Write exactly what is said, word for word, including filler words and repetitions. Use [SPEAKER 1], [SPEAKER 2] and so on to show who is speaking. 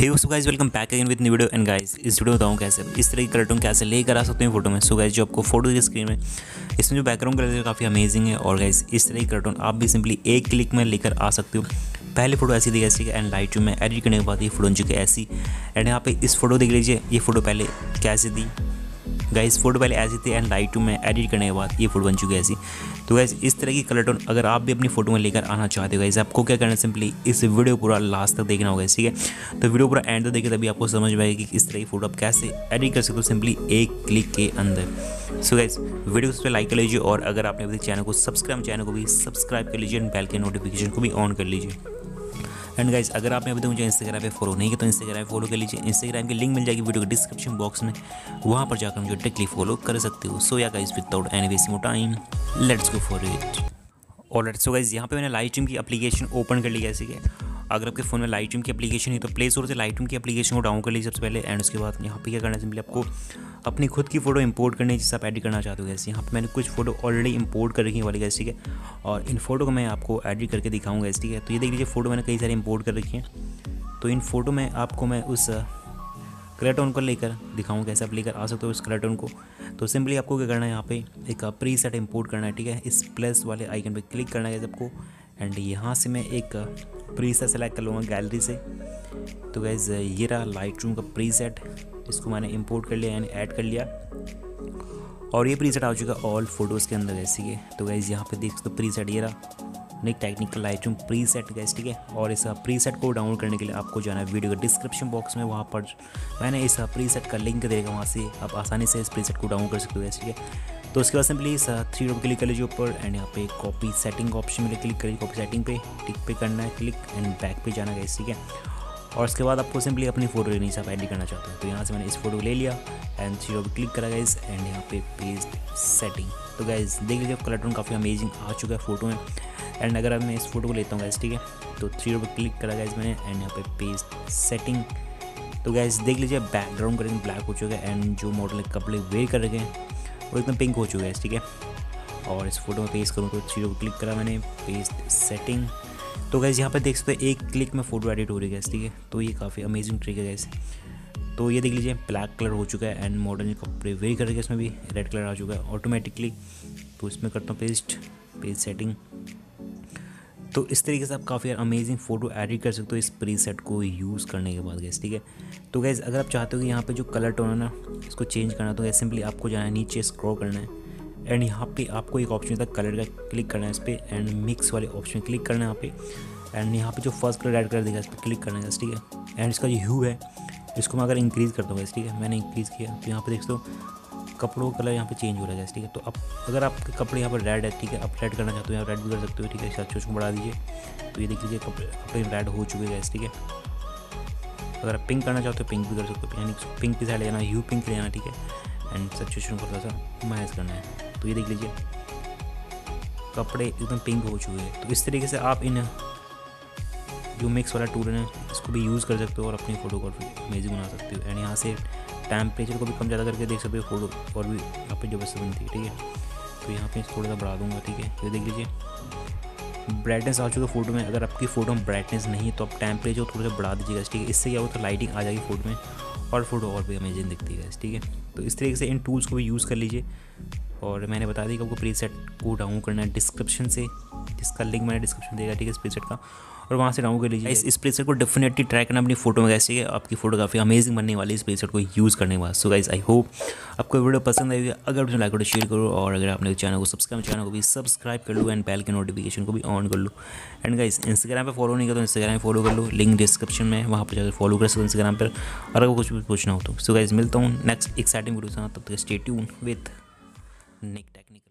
[SPEAKER 1] Hey so guys, welcome back again with new video. And guys, इस video में बताऊँ कैसे इस तरह की कलर टोन कैसे लेकर आ सकते हैं फोटो में। सो गाइस, जो आपको फोटो की स्क्रीन में इसमें जो बैकग्राउंड कलर है काफ़ी अमेजिंग है। और गाइस, इस तरह की कलर टोन आप भी सिंपली एक क्लिक में लेकर आ सकते हो। पहले फोटो ऐसी थी ऐसी एंड लाइट में एडिट करने के बाद ये फोटो बन चुकी है ऐसी। एंड यहाँ पे इस फोटो देख लीजिए, ये फोटो पहले कैसी थी गाइस, फोटो पहले ऐसी थी एंड लाइट में एडिट करने के बाद ये फोटो बन चुकी है ऐसी। तो गाइस, इस तरह की कलर टोन अगर आप भी अपनी फोटो में लेकर आना चाहते हो गाइस, आपको क्या करना है, सिंपली इस वीडियो पूरा लास्ट तक देखना होगा, ठीक है। तो वीडियो पूरा एंड तक देखिए, तभी आपको समझ में आएगी कि इस तरह की फोटो आप कैसे एडिट कर सकते हो सिंपली एक क्लिक के अंदर। सो गाइस, वीडियो को लाइक कर लीजिए और अगर आपने अभी चैनल को सब्सक्राइब चैनल को भी सब्सक्राइब कर लीजिए एंड बेल के नोटिफिकेशन को भी ऑन कर लीजिए। एंड गाइस, अगर आपने अभी तक मुझे इंस्टाग्राम पे फॉलो नहीं किया तो इंस्टाग्राम पे फॉलो कर लीजिए। इंस्टाग्राम की लिंक मिल जाएगी वीडियो के डिस्क्रिप्शन बॉक्स में, वहाँ पर जाकर मुझे डायरेक्टली फॉलो कर सकते हो। सो या guys, without any wasting time, let's go for it. और लेट्स सो गाइस, यहाँ पे मैंने लाइटरूम की एप्लीकेशन ओपन कर ली है, ठीक है। अगर आपके फ़ोन में लाइटरूम की एप्लीकेशन है तो प्ले स्टोर से लाइटरूम की एप्लीकेशन को डाउन कर लीजिए सबसे पहले। एंड उसके बाद यहाँ पे क्या करना है, सिंपली आपको अपनी खुद की फोटो इंपोर्ट करनी है जिससे आप एडिट करना चाहते हो। गैस, यहाँ पे मैंने कुछ फोटो ऑलरेडी इंपोर्ट कर रखी है वाली गैस, ठीक है। और इन फोटो को मैं आपको एडिट करके दिखाऊंगा, ठीक है। तो ये देख लीजिए, फोटो मैंने कई सारी इंपोर्ट कर रखी हैं। तो इन फोटो में आपको मैं उस कलर टोन को लेकर दिखाऊँ कैसे आप लेकर आ सकते हो उस कलर टोन को। तो सिंपली आपको क्या करना है, यहाँ पे एक प्री सेट इंपोर्ट करना है, ठीक है। इस प्लस वाले आइकन पे क्लिक करना है आपको। एंड यहाँ से मैं एक प्री सेट सेलेक्ट कर लूँगा गैलरी से। तो गैस, ये रहा लाइटरूम का प्री सेट, इसको मैंने इंपोर्ट कर लिया यानी ऐड कर लिया। और ये प्री सेट आ चुका ऑल फोटोज़ के अंदर गैस, ठीक है। तो गैस, यहाँ पे देख सकते हो प्री सेट ये रहा Nick technical Lightroom preset guys, ठीक है। और इस प्री सेट को डाउनलोड करने के लिए आपको जाना है वीडियो के डिस्क्रिप्शन बॉक्स में, वहाँ पर मैंने इस प्री सेट का लिंक देगा, वहाँ से आप आसानी से इस प्री सेट को डाउनलोड कर सकते हो गैस, ठीक है। तो उसके बाद सिंपली इस थ्री डॉट क्लिक कर लीजिए ऊपर। एंड यहाँ पे कॉपी सेटिंग ऑप्शन में क्लिक करिए, कॉपी सेटिंग पे टिक पे करना है क्लिक एंड बैक पे जाना गैस, ठीक है। और उसके बाद आपको सिंपली अपनी फोटो लेनी है, आप एडिट करना चाहते हो। तो यहाँ से मैंने इस फोटो ले लिया एंड थ्री डॉट क्लिक करा गैस। एंड यहाँ पे पेस्ट सेटिंग। तो गैस देख लीजिए, कलर टोन काफ़ी अमेजिंग आ चुका है फोटो में। एंड अगर अब मैं इस फोटो को लेता हूँ गैस, ठीक है, तो थ्री डॉट क्लिक करा गैस मैंने एंड यहाँ पे पेस्ट सेटिंग। तो गैस देख लीजिए, बैकग्राउंड करेंगे ब्लैक हो चुका है एंड जो मॉडल कपड़े वेयर कर रखे हैं वो एकदम पिंक हो चुका है, ठीक है। और इस फोटो में पेस्ट करूँ तो थ्री डॉट क्लिक करा मैंने, पेस्ट सेटिंग। तो गैस, यहाँ पे देख सकते हो एक क्लिक में फ़ोटो एडिट हो रही है गैस, ठीक है। तो ये काफ़ी अमेजिंग ट्रिक है गैस। तो ये देख लीजिए, ब्लैक कलर हो चुका है एंड मॉडल ने कपड़े वेयर कर रखे हैं, इसमें भी रेड कलर आ चुका है ऑटोमेटिकली। तो इसमें करता हूँ पेस्ट पेस्ट सेटिंग। तो इस तरीके से आप काफ़ी अमेजिंग फ़ोटो एडिट कर सकते हो इस प्रीसेट को यूज़ करने के बाद गैस, ठीक है। तो गैस, अगर आप चाहते हो कि यहाँ पे जो कलर टोन है ना इसको चेंज करना, तो गैस सिंपली आपको जाना है नीचे स्क्रॉल करना है एंड यहाँ पे आपको एक ऑप्शन था कलर का, क्लिक करना है इस पर एंड मिक्स वाले ऑप्शन क्लिक करना है यहाँ पे। एंड यहाँ पे जो फर्स्ट कलर ऐड कर देगा इस पर क्लिक करना है, ठीक है। एंड इसका जो ह्यू है इसको मैं अगर इंक्रीज़ करता हूँ गैस, ठीक है, मैंने इंक्रीज़ किया तो यहाँ पे देख दो कपड़ों का कलर यहाँ पे चेंज हो रहा है गैस, ठीक है। तो अब अगर आपके कपड़े यहाँ पर रेड है, ठीक है, आप रेड करना चाहते हो यहाँ रेड भी कर सकते हो, ठीक है। अच्छा, उसको बढ़ा दीजिए। तो ये देख लीजिए, कपड़े कपड़े रेड हो चुके हैं गैस, ठीक है। अगर आप पिंक करना चाहते हो पिंक भी कर सकते हो, यानी पिंक की साइड ले जाना, ह्यू पिंक ले जाना, ठीक है। एंड सैचुरेशन को थोड़ा सा मैच करना है। तो ये देख लीजिए, कपड़े एकदम पिंक हो चुके हैं। तो इस तरीके से आप इन जो मिक्स वाला टूल है इसको भी यूज़ कर सकते हो और अपनी फ़ोटो को अमेजिंग बना सकते हो। एंड यहाँ से टेम्परेचर को भी कम ज़्यादा करके देख सकते हो फोटो और भी यहाँ पे जबरदस्त बनती है, ठीक है। तो यहाँ पे थोड़ा सा बढ़ा दूंगा, ठीक है। ये देख लीजिए, ब्राइटनेस आ चुका फोटो में। अगर आपकी फ़ोटो में ब्राइटनेस नहीं है तो आप टेम्परेचर थोड़ा सा बढ़ा दीजिएगा, ठीक है। इससे क्या होता है, लाइटिंग आ जाएगी फोटो में और फोटो और भी अमेजिंग दिखती है, ठीक है। तो इस तरीके से इन टूल्स को भी यूज़ कर लीजिए। और मैंने बता दी कि आपको प्रीसेट को डाउनलोड करना है डिस्क्रिप्शन से, जिसका लिंक मैंने डिस्क्रिप्शन देगा, ठीक है, इस प्रीसेट का, और वहाँ से डाउनलोड कर लीजिए। इस इस प्रीसेट को डेफिनेटली ट्राई करना अपनी फोटो में कैसे है, आपकी फोटो काफ़ी अमेजिंग बनने वाली है इस प्रीसेट को यूज़ करने के बाद। सो गाइस, आई होप आपको वीडियो पसंद आई। अगर आपने लाइक करो, शेयर करो और अगर आपने चैनल को सब्सक्राइब चैनल को भी सब्सक्राइब कर लो एंड बेल के नोटिफिकेशन को भी ऑन कर लो। एंड गाइस, इंस्टाग्राम पे फॉलो नहीं कर तो इंस्टाग्राम पे फॉलो कर लो, लिंक डिस्क्रिप्शन में, वहाँ पर जाकर फॉलो कर सकते हो इंस्टाग्राम पर। और अगर कुछ भी पूछना हो तो। सो गाइस, मिलता हूँ नेक्स्ट एक्साइटिंग वीडियो के साथ, तब तक stay tune with Nick technique.